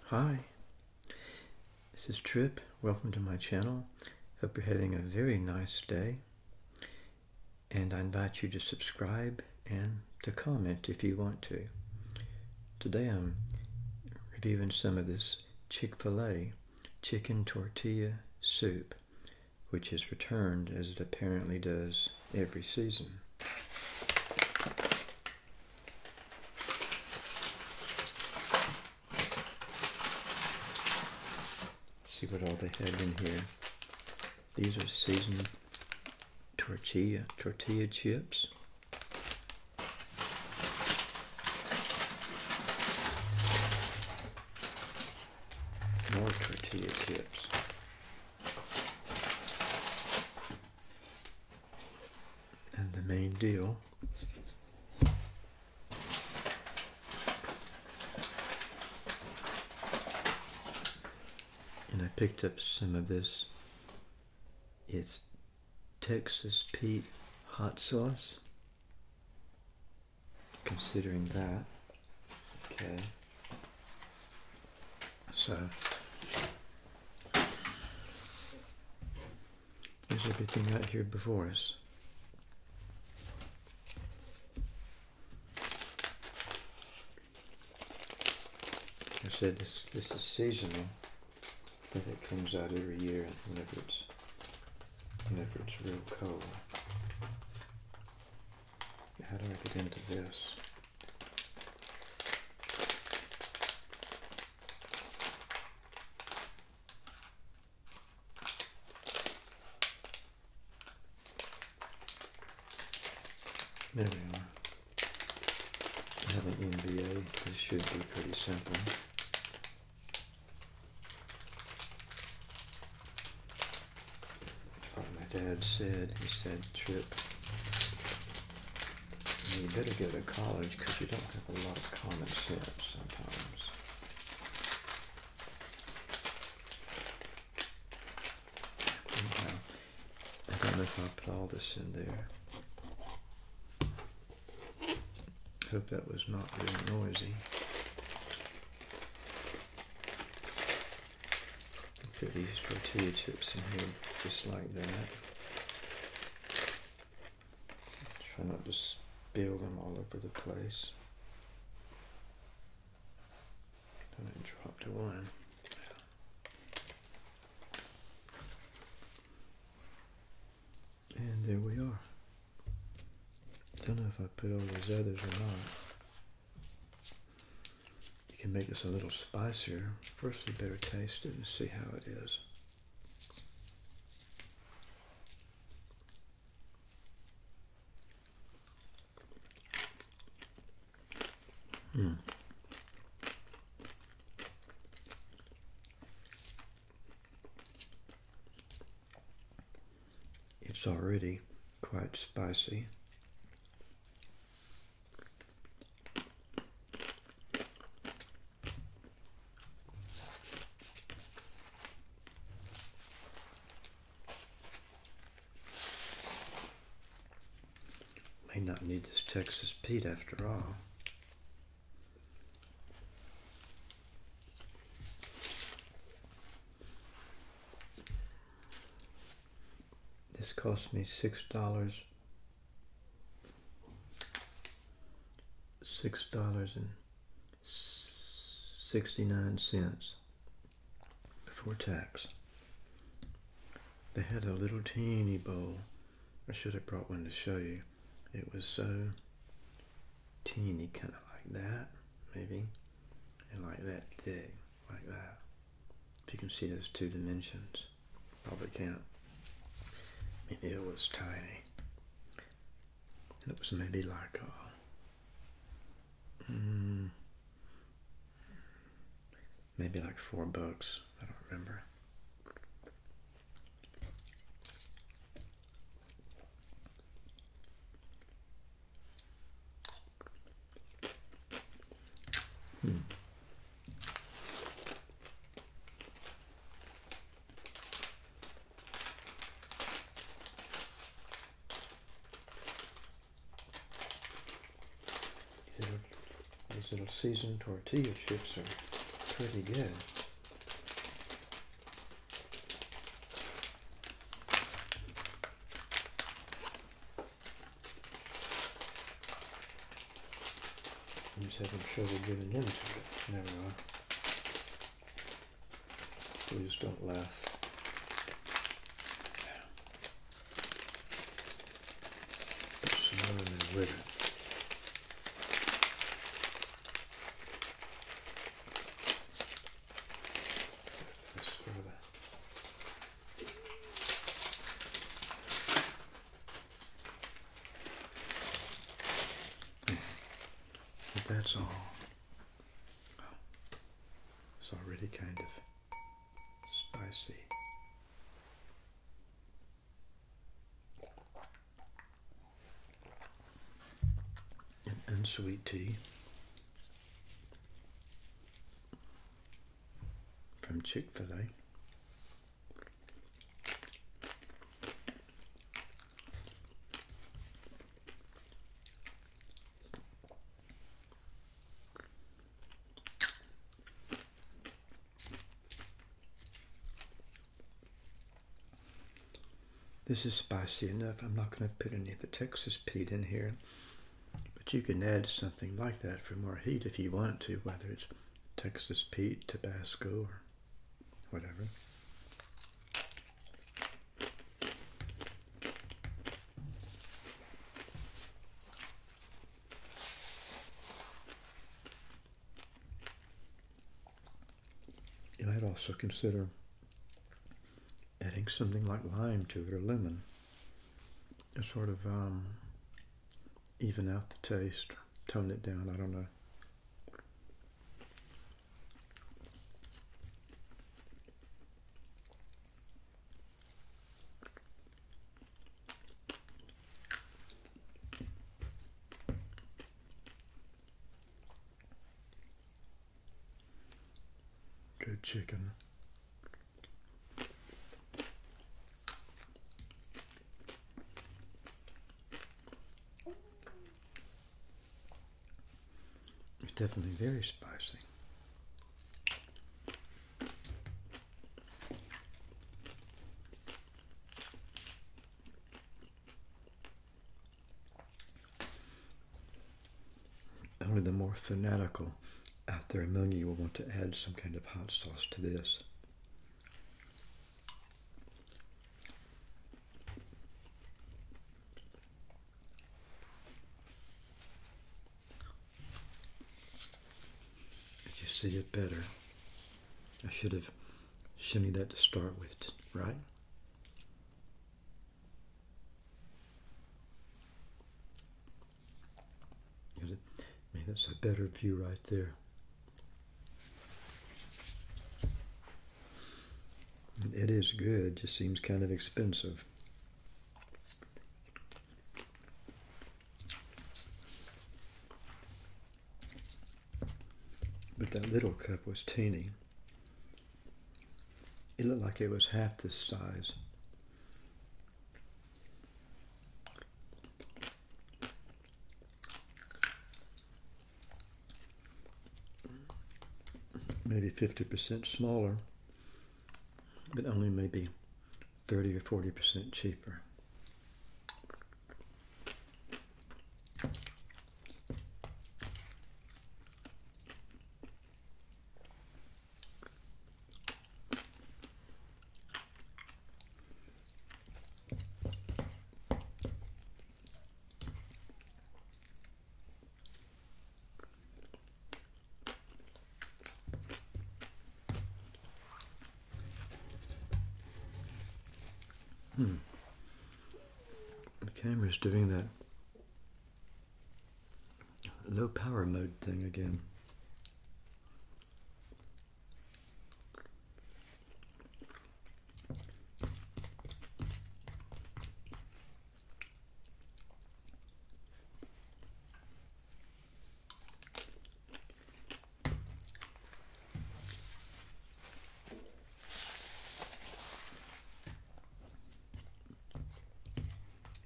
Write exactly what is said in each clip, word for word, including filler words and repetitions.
Hi, this is Trip. Welcome to my channel. Hope you're having a very nice day. And I invite you to subscribe and to comment if you want to. Today I'm reviewing some of this Chick-fil-A chicken tortilla soup, which is returned as it apparently does every season. See what all they have in here. These are seasoned tortilla tortilla chips. More tortilla chips. And the main deal, and I picked up some of this. It's Texas Pete hot sauce. Considering that, okay. So here's everything out here before us. I said this this is seasonal, but it comes out every year whenever it's whenever it's real cold. How do I get into this? There we are. I have an N B A. This should be pretty simple. Like my dad said, he said, Trip, you better go to college because you don't have a lot of common sense sometimes. Anyhow, I don't know if I'll put all this in there. Hope that was not real noisy. Put these tortilla chips in here just like that. Try not to spill them all over the place. Then I dropped one. And there we are. Don't know if I put all those others or not. You can make this a little spicier. First we better taste it and see how it is. Hmm. It's already quite spicy. May not need this Texas Pete after all. This cost me six dollars. Six dollars and sixty-nine cents before tax. They had a little teeny bowl. I should have brought one to show you. It was so teeny, kind of like that, maybe, and like that thick, like that. If you can see those two dimensions, probably can't. I mean, it was tiny. And it was maybe like a, mm, maybe like four bucks. I don't remember. Hmm. These little, these little seasoned tortilla chips are pretty good. I'm just having trouble getting into it. There we are. Please don't laugh. Put some more in there with it. This further. But that's all. It's already kind of spicy. And, and sweet tea from Chick-fil-A. This is spicy enough. I'm not going to put any of the Texas Pete in here. But you can add something like that for more heat if you want to, whether it's Texas Pete, Tabasco, or whatever. You might also consider adding something like lime to it or lemon to sort of um, even out the taste, tone it down, I don't know. Good chicken. It's definitely very spicy. Only the more fanatical out there among you will want to add some kind of hot sauce to this. Did you see it better? I should have shimmied that to start with, right? Maybe that's a better view right there. It is good, just seems kind of expensive. But that little cup was teeny. It looked like it was half this size. Maybe fifty percent smaller, but only maybe thirty or forty percent cheaper. Hmm. The camera's doing that low power mode thing again.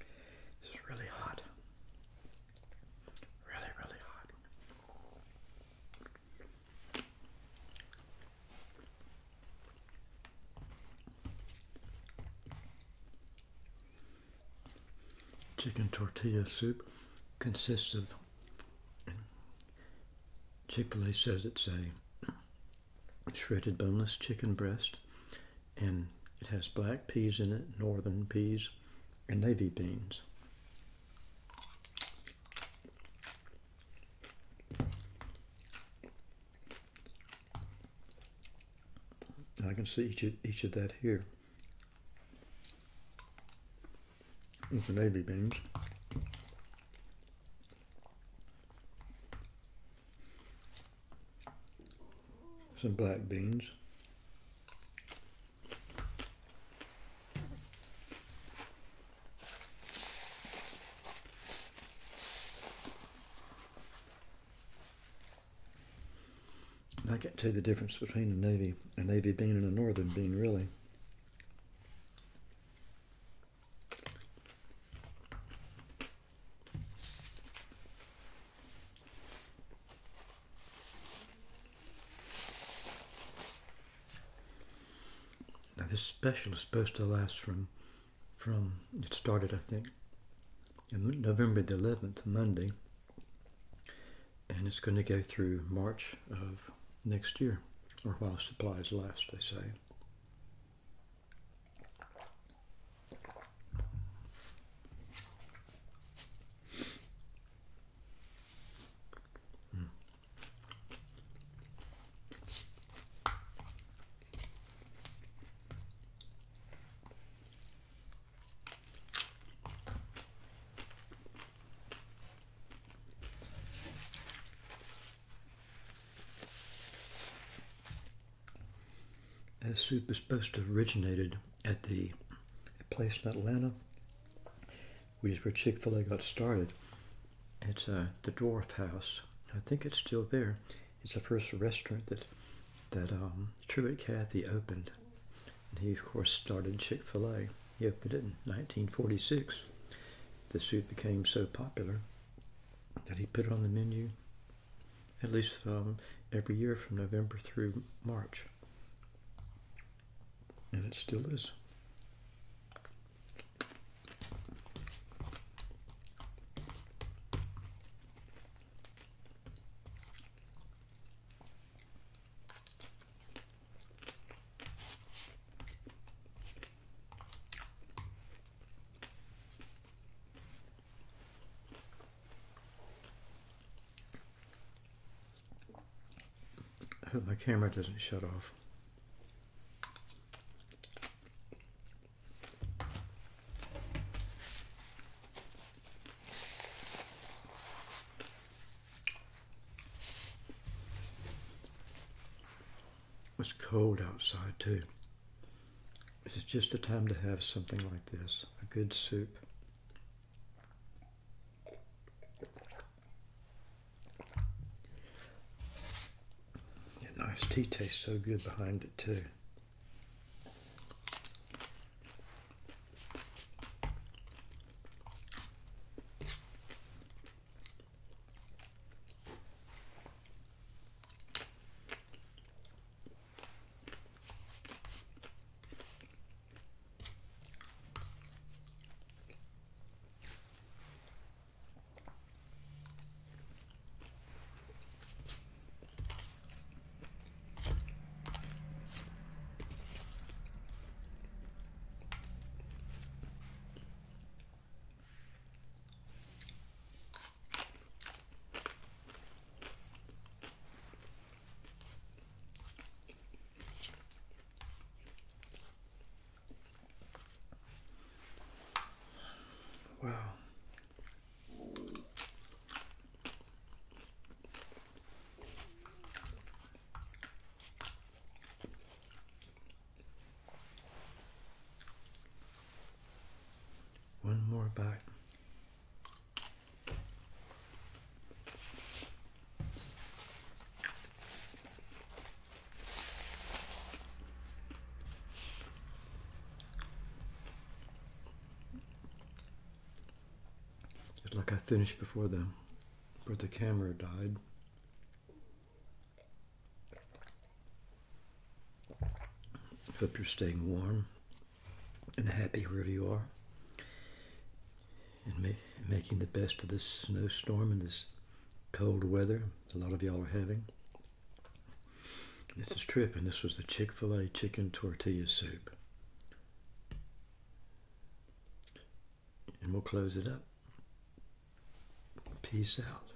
Really, really hot. chicken tortilla soup consists of, Chick-fil-A says it's a shredded boneless chicken breast, and it has black peas in it, northern peas, and navy beans. I can see each of, each of that here with the navy beans. Some black beans. And I can't tell you the difference between a navy, a navy bean and a northern bean, really. Now this special is supposed to last from, from it started, I think, on November the eleventh, Monday, and it's going to go through March of next year, or while supplies last, they say. Mm. This soup is supposed to have originated at the a place in Atlanta, which is where Chick-fil-A got started. It's uh, the Dwarf House. I think it's still there. It's the first restaurant that that um, Truett Cathy opened. And he, of course, started Chick-fil-A. He opened it in nineteen forty-six. The soup became so popular that he put it on the menu at least um, every year from November through March. And it still is. I hope my camera doesn't shut off. It's cold outside too. This is just the time to have something like this, a good soup. And iced tea tastes so good behind it too. Wow. One more bite. It's like I finished before the, before the camera died. Hope you're staying warm and happy wherever you are. and ma making the best of this snowstorm and this cold weather a lot of y'all are having. This is Tripp, and this was the Chick-fil-A chicken tortilla soup. And we'll close it up. Peace out.